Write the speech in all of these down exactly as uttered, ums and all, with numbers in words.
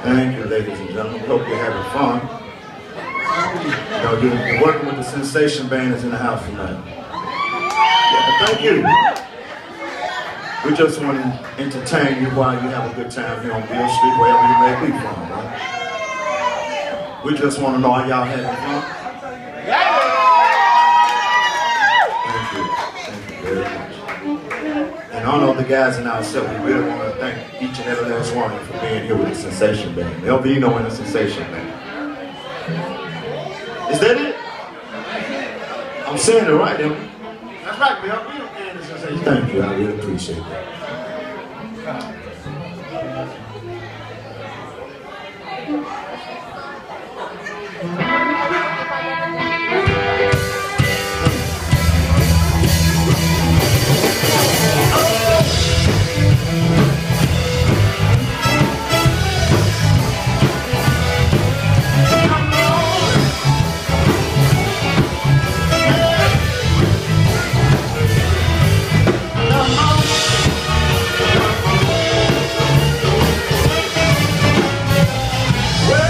Thank you, ladies and gentlemen. Hope you're having fun. You know, you're, you're working with the Sensation Band is in the house tonight. Yeah, thank you. We just want to entertain you while you have a good time here on Beale Street, wherever you may be from, right? We just want to know, are y'all having fun? Thank you. Thank you very much. In honor of the guys and ourselves, we really want to thank each and every last one of you for being here with the Sensation Band. L B knowing the Sensation Band. Is that it? I'm saying it right, L B. That's right, Bill. We don't care the Sensation. Thank you. I really appreciate that. Well,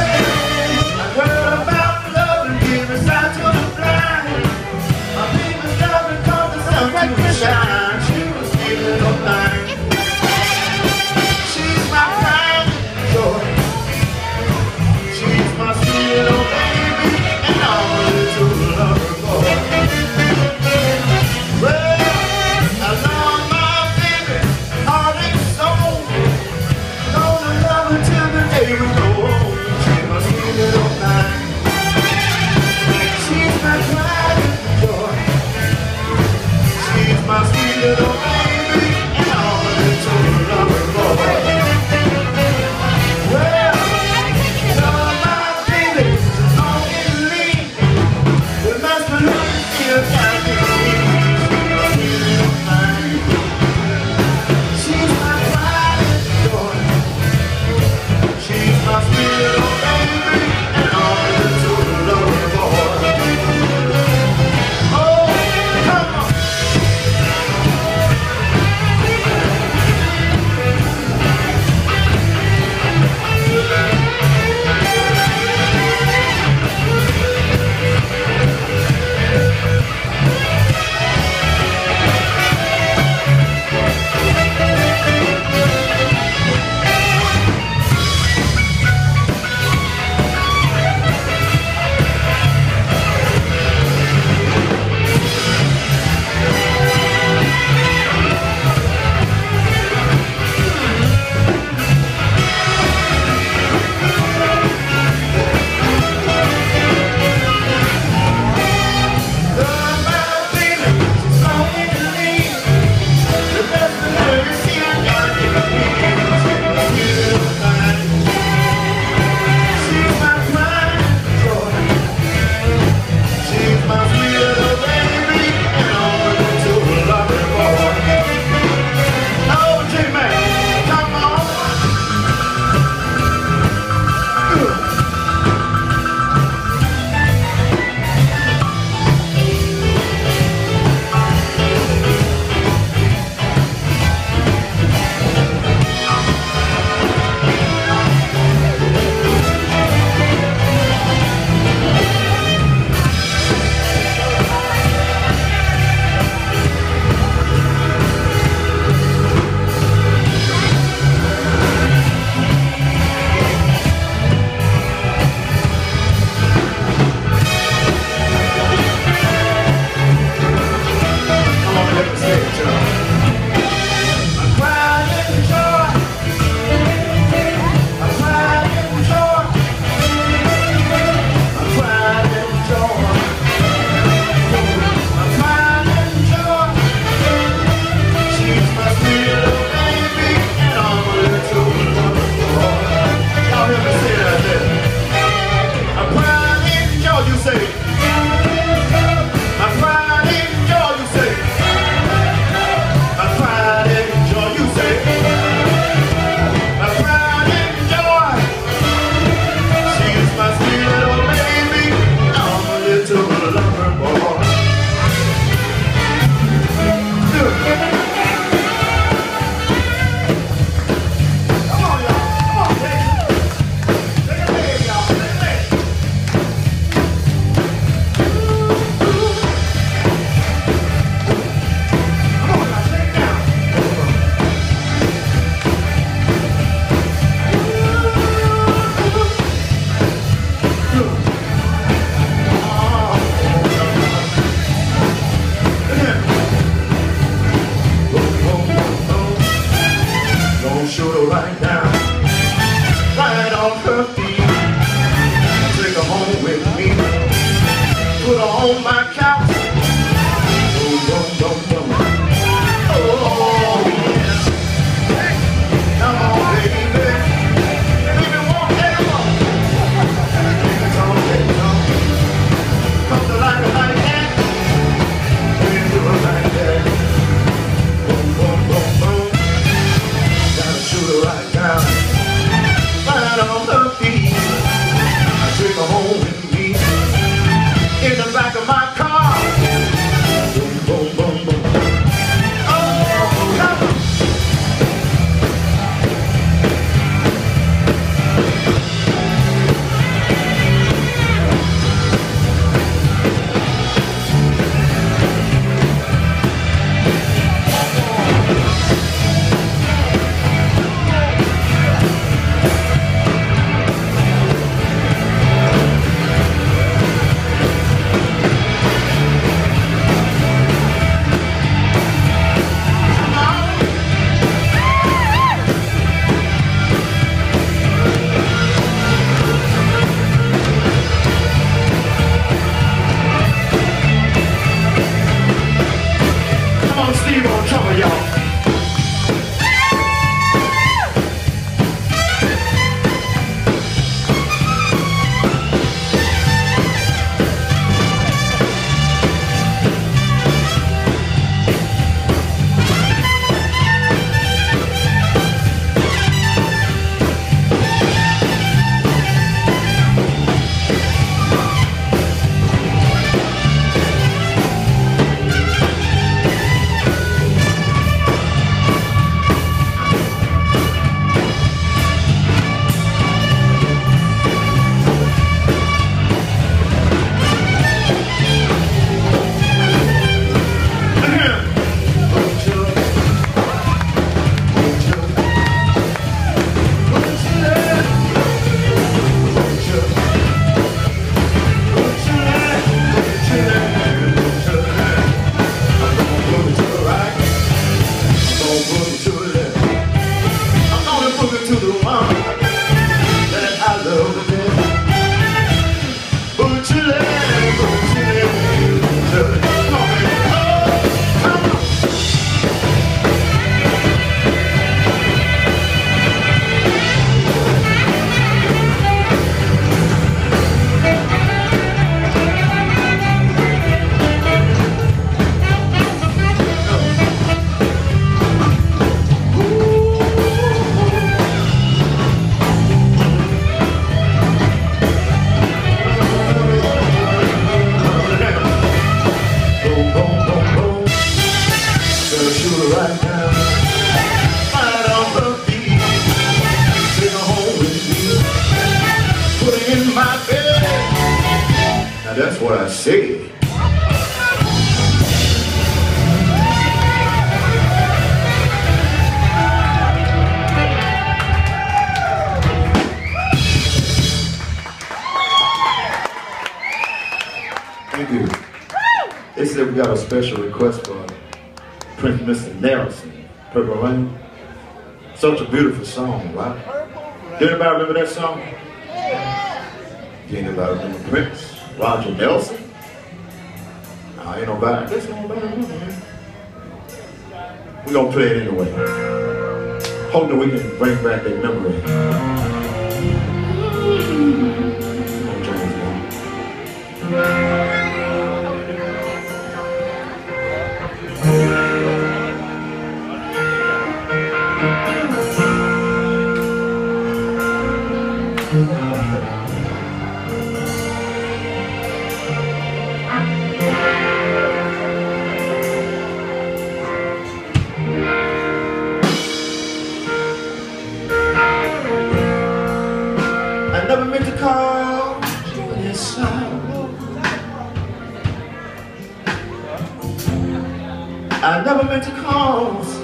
gonna shoot her right down, right off her feet. Take her home with me, put her on my couch. Boom, boom, boom, boom. Oh, yeah. Come on, baby. Baby, won't let her up. Come on, baby, come. Come to like a like that. Baby, do it like that. Boom, boom, boom, boom. Gotta shoot her right down, right on her feet. Take her home with me, in the back of my car. Boom, boom, boom, boom. Oh, come on. Steve on trouble, y'all. Now that's what I said. Thank you. They said we got a special request for Prince Mister Nelson, Purple Rain. Such a beautiful song, right? Do anybody remember that song? Do anybody remember Prince? Roger Nelson? Nah, ain't nobody. There's nobody remember him. We're gonna play it anyway. Hope that we can bring back that memory. Come on, James Bond. I never meant to call this song. I never meant to cause